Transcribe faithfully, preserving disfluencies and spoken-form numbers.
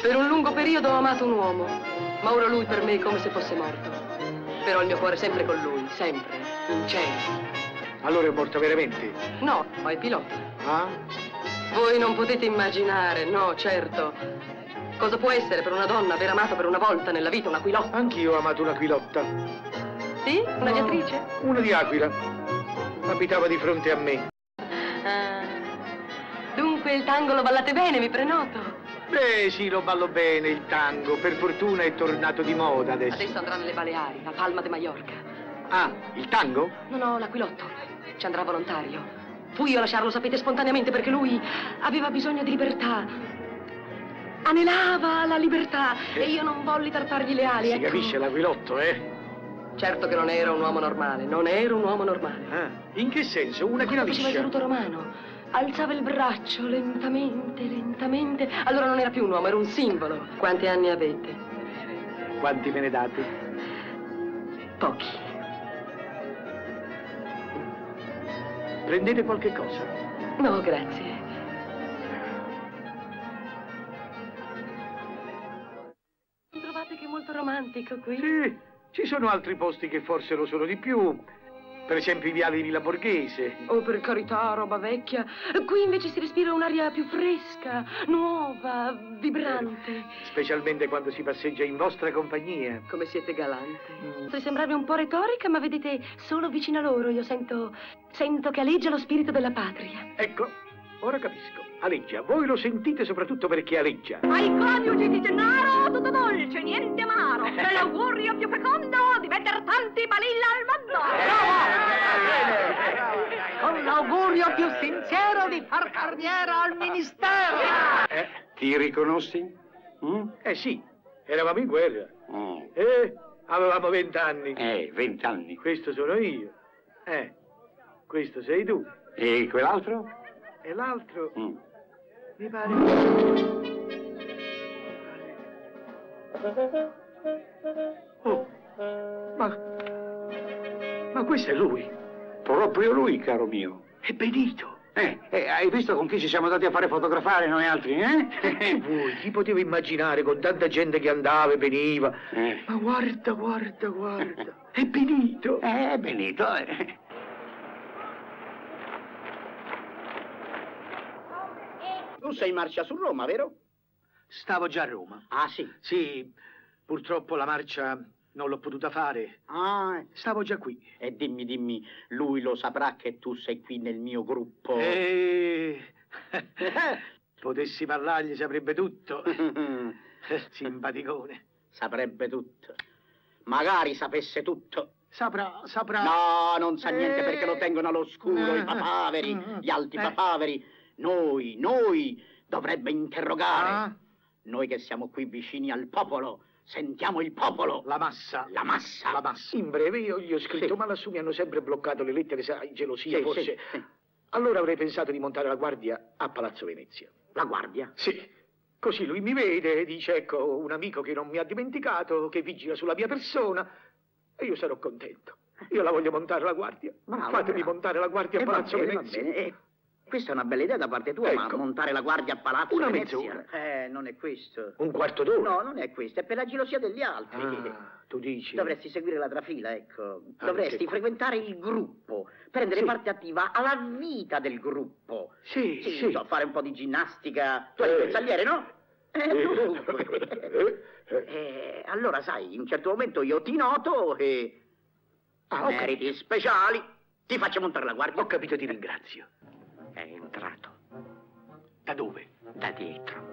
Per un lungo periodo ho amato un uomo, ma ora lui per me è come se fosse morto. Però il mio cuore è sempre con lui, sempre, in cielo. Allora è morto veramente? No, ma è pilota. Ah? Voi non potete immaginare, no, certo. Cosa può essere per una donna aver amato per una volta nella vita un aquilotta? Anch'io ho amato un aquilotta. Sì? Una no, viatrice? Una di Aquila. Abitava di fronte a me. Ah. Dunque il tango lo ballate bene, mi prenoto. Beh, sì, lo ballo bene, il tango. Per fortuna è tornato di moda adesso. Adesso andrà nelle Baleari, a Palma de Mallorca. Ah, il tango? No, no, l'aquilotto. Ci andrà volontario. Fui io a lasciarlo, sapete, spontaneamente, perché lui aveva bisogno di libertà. Anelava la libertà eh. e io non volli tarpargli le ali, Si ecco. capisce l'aquilotto, eh? Certo che non era un uomo normale, non era un uomo normale. Ah, in che senso? Una china liscia? Faceva il saluto romano. Alzava il braccio lentamente, lentamente. Allora non era più un uomo, era un simbolo. Quanti anni avete? Quanti me ne date? Pochi. Prendete qualche cosa? No, grazie. Trovate che è molto romantico qui? Sì, ci sono altri posti che forse lo sono di più. Per esempio i viali di Villa Borghese. Oh, per carità, roba vecchia. Qui invece si respira un'aria più fresca, nuova, vibrante. Eh, specialmente quando si passeggia in vostra compagnia. Come siete galante. Mm. Potrei sembrarvi un po' retorica, ma vedete, solo vicino a loro io sento... sento che aleggia lo spirito della patria. Ecco, ora capisco. Aleggia. Voi lo sentite soprattutto perché aleggia. Ai coniugi di Gennaro tutto dolce, niente amaro. E l'augurio più fecondo di metter tanti balilla al mondo. Con l'augurio più sincero di far carriera al ministero. Eh, ti riconosci? Mm? Eh sì, eravamo in guerra. Mm. Eh, avevamo vent'anni. Eh, vent'anni. Questo sono io. Eh, questo sei tu. E quell'altro? E l'altro... Mm. Mi pare... Oh, ma... Ma questo è lui. Proprio lui, caro mio. È Benito. Eh, eh, hai visto con chi ci siamo andati a fare fotografare noi altri, eh? Che vuoi? Chi poteva immaginare con tanta gente che andava e veniva? Eh. Ma guarda, guarda, guarda. È Benito. Eh, Benito. Eh. Tu sei in marcia su Roma, vero? Stavo già a Roma. Ah, sì? Sì, purtroppo la marcia non l'ho potuta fare. Ah. Stavo già qui. E dimmi, dimmi, lui lo saprà che tu sei qui nel mio gruppo? Eh... Potessi parlargli, saprebbe tutto. Simpaticone. Saprebbe tutto. Magari sapesse tutto. Saprà, saprà. No, non sa niente Eh. perché lo tengono all'oscuro, i papaveri, gli alti Eh. papaveri. Noi, noi dovrebbe interrogare. Ah. Noi che siamo qui vicini al popolo, sentiamo il popolo. La massa. La massa. La massa. In breve io gli ho scritto, Sì. ma lassù mi hanno sempre bloccato le lettere, sai, gelosia Sì, forse. sì, sì. Allora avrei pensato di montare la guardia a Palazzo Venezia. La guardia? Sì. Così lui mi vede e dice, ecco, un amico che non mi ha dimenticato, che vigila sulla mia persona, e io sarò contento. Io la voglio montare la guardia. Bravo, Fatemi bravo. montare la guardia a Eh, va Palazzo bene, Venezia. va bene. Eh, questa è una bella idea da parte tua, ma Ecco. montare la guardia a Palazzo Una Venezia? mezz'ora. Eh, non è questo. Un quarto d'ora? No, non è questo, è per la gelosia degli altri. Ah, tu dici? Dovresti seguire la trafila, ecco. Anche Dovresti qua. frequentare il gruppo, prendere Sì. parte attiva alla vita del gruppo. Sì, Sì, sì. so, fare un po' di ginnastica. Tu eri Eh. pezzaliere, no? Eh, Eh. dunque. Eh, eh. Eh, allora, sai, in un certo momento io ti noto e... Ah, ho meriti capito. speciali. Ti faccio montare la guardia. Ho capito, ti ringrazio. È entrato Da dove? da dietro.